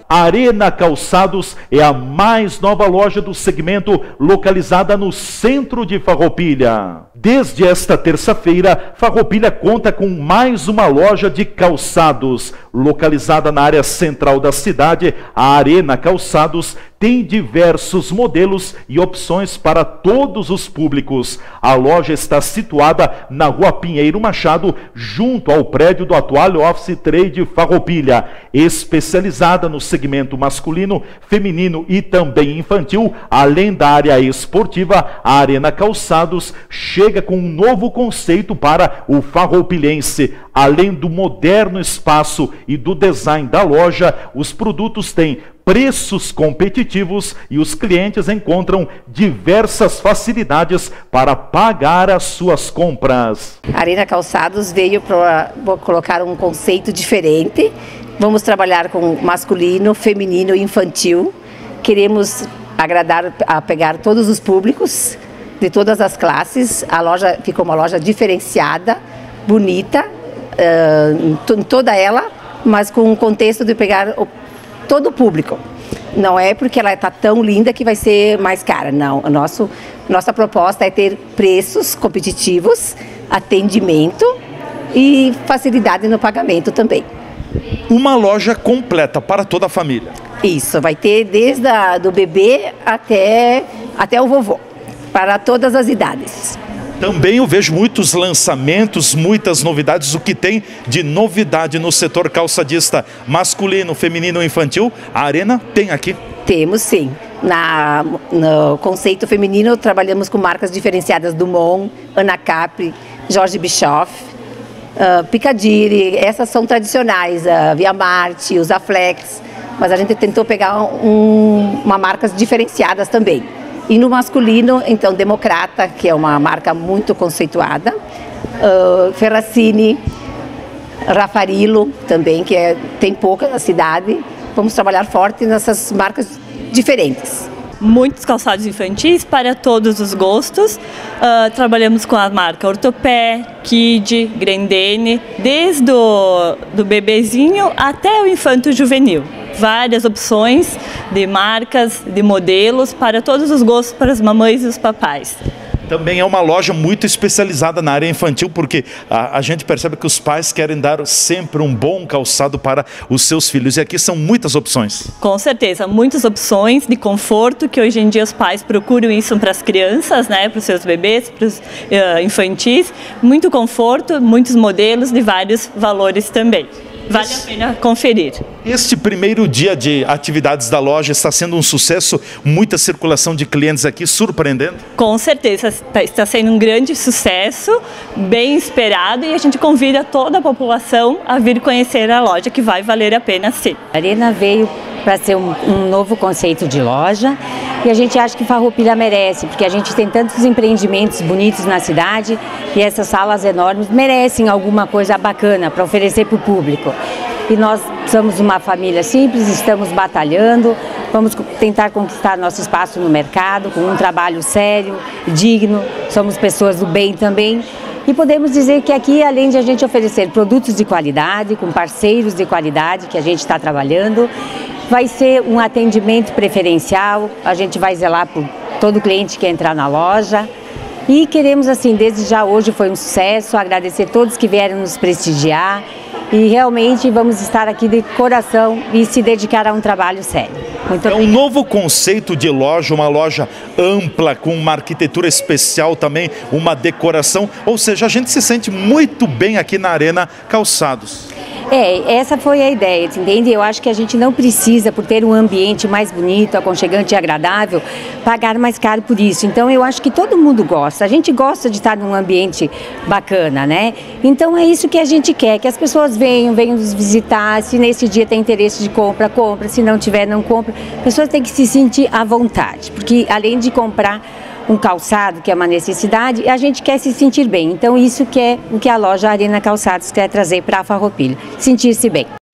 A Arena Calçados é a mais nova loja do segmento, localizada no centro de Farroupilha. Desde esta terça-feira, Farroupilha conta com mais uma loja de calçados. Localizada na área central da cidade, a Arena Calçados tem diversos modelos e opções para todos os públicos. A loja está situada na Rua Pinheiro Machado, junto ao prédio do atual Office Trade Farroupilha. Especializada no segmento masculino, feminino e também infantil, além da área esportiva, a Arena Calçados chega com um novo conceito para o farroupilhense. Além do moderno espaço e do design da loja, os produtos têm preços competitivos e os clientes encontram diversas facilidades para pagar as suas compras. A Arena Calçados veio para colocar um conceito diferente. Vamos trabalhar com masculino, feminino e infantil. Queremos pegar todos os públicos, de todas as classes. A loja ficou uma loja diferenciada, bonita, toda ela, mas com um contexto de pegar todo o público. Não é porque ela está tão linda que vai ser mais cara, não. Nossa proposta é ter preços competitivos, atendimento e facilidade no pagamento também. Uma loja completa para toda a família. Isso, vai ter desde do bebê até o vovô, para todas as idades. Também eu vejo muitos lançamentos, muitas novidades. O que tem de novidade no setor calçadista masculino, feminino e infantil, a Arena tem aqui? Temos sim. No conceito feminino, trabalhamos com marcas diferenciadas do Mon, Ana Capri, Jorge Bischoff, Piccadilly. Essas são tradicionais, Via Marte, Usaflex, mas a gente tentou pegar uma marcas diferenciadas também. E no masculino, então, Democrata, que é uma marca muito conceituada, Ferracini, Raffarillo também, que tem pouca na cidade. Vamos trabalhar forte nessas marcas diferentes. Muitos calçados infantis para todos os gostos. Trabalhamos com a marca Ortopé, Kid, Grendene, desde do bebezinho até o infanto juvenil. Várias opções de marcas, de modelos, para todos os gostos, para as mamães e os papais. Também é uma loja muito especializada na área infantil, porque a gente percebe que os pais querem dar sempre um bom calçado para os seus filhos. E aqui são muitas opções. Com certeza, muitas opções de conforto, que hoje em dia os pais procuram isso para as crianças, né, para os seus bebês, para os infantis. Muito conforto, muitos modelos de vários valores também. Vale a pena conferir. Este primeiro dia de atividades da loja está sendo um sucesso, muita circulação de clientes aqui, surpreendendo? Com certeza, está sendo um grande sucesso, bem esperado, e a gente convida toda a população a vir conhecer a loja, que vai valer a pena sim. A Arena veio para ser um novo conceito de loja e a gente acha que Farroupilha merece, porque a gente tem tantos empreendimentos bonitos na cidade e essas salas enormes merecem alguma coisa bacana para oferecer para o público. E nós somos uma família simples, estamos batalhando, vamos tentar conquistar nosso espaço no mercado com um trabalho sério, digno, somos pessoas do bem também. E podemos dizer que aqui, além de a gente oferecer produtos de qualidade, com parceiros de qualidade que a gente está trabalhando, vai ser um atendimento preferencial, a gente vai zelar por todo cliente que entrar na loja. E queremos, assim, desde já hoje foi um sucesso, agradecer todos que vieram nos prestigiar e realmente vamos estar aqui de coração e se dedicar a um trabalho sério. Muito obrigada. Um novo conceito de loja, uma loja ampla, com uma arquitetura especial também, uma decoração, ou seja, a gente se sente muito bem aqui na Arena Calçados. Essa foi a ideia, entende? Eu acho que a gente não precisa, por ter um ambiente mais bonito, aconchegante e agradável, pagar mais caro por isso. Então eu acho que todo mundo gosta, a gente gosta de estar num ambiente bacana, né? Então é isso que a gente quer, que as pessoas venham nos visitar, se nesse dia tem interesse de compra, compra, se não tiver, não compra. As pessoas têm que se sentir à vontade, porque além de comprar um calçado, que é uma necessidade, a gente quer se sentir bem. Então isso que é o que a loja Arena Calçados quer trazer para a Farroupilha, sentir-se bem.